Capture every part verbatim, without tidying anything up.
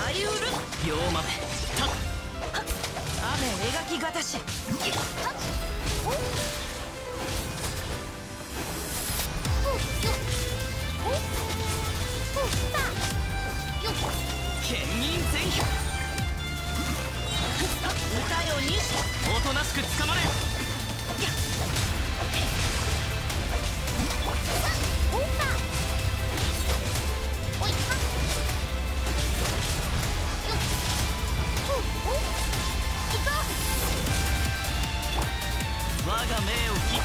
りうる両豆たっ雨描きがたし牽引全百歌よにおとなしく捕まれ我が命を切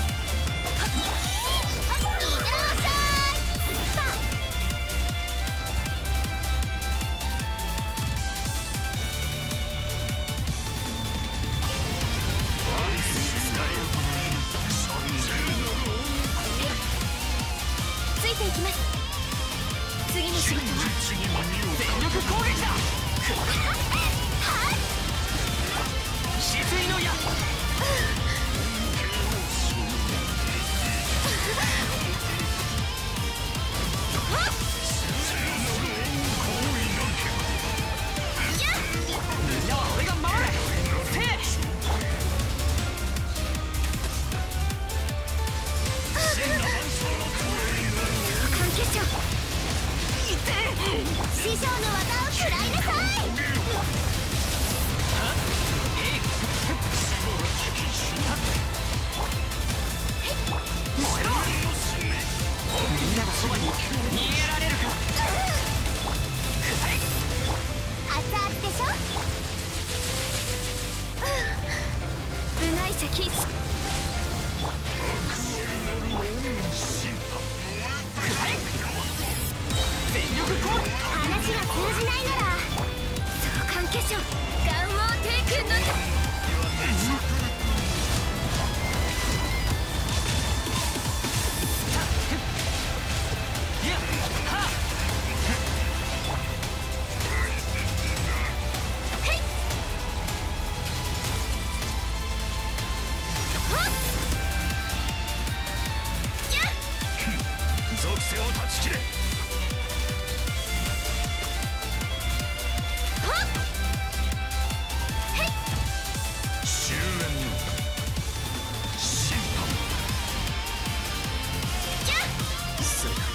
ついていきます。次の仕事は全力攻撃だ止水の矢みんなは俺が守れせえ関係者師匠の技を食らいなさい。 燃えろみんなのそばに逃げられるか熱々でしょ。部外者禁止。 全力攻撃話が通じないなら相関化粧願望テイクの属性を断ち切れ終焉の審判世界